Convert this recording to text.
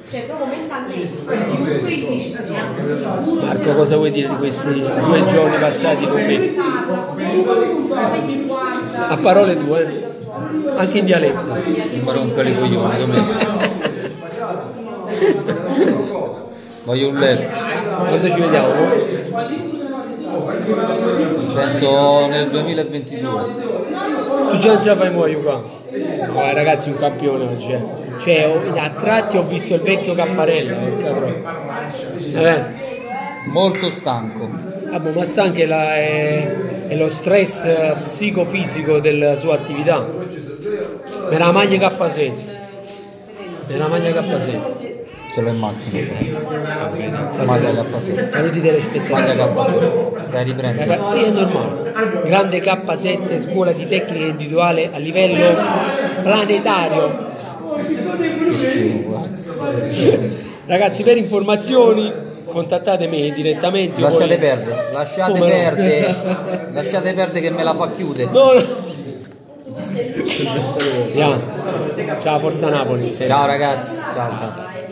cioè proprio mentalmente, 15 siamo. Marco, cosa vuoi dire di questi 2 giorni passati con me? A parole tue, anche in dialetto. Ma rompere i coglioni come. Voglio un letto. Quando ci vediamo? Penso nel 2022. Tu già fai muoio qua. Oh, ragazzi, un campione oggi. Cioè, a tratti ho visto il vecchio Capparella. Molto stanco. Vabbè, ma sa anche è lo stress psicofisico della sua attività. Per la maglia K7. Per la maglia K7. Ce l'ho in macchina, cioè. Maglia K7. Saluti telespettatori. Maglia K7. Stai riprendendo? Sì, è normale. Grande K7, scuola di tecnica individuale a livello planetario. Che scemo, guarda. Ragazzi, per informazioni contattate me direttamente. Lasciate perdere, lasciate perdere. Lasciate perdere che me la fa chiudere. No. Ciao, Forza Napoli. Ciao ragazzi, ciao.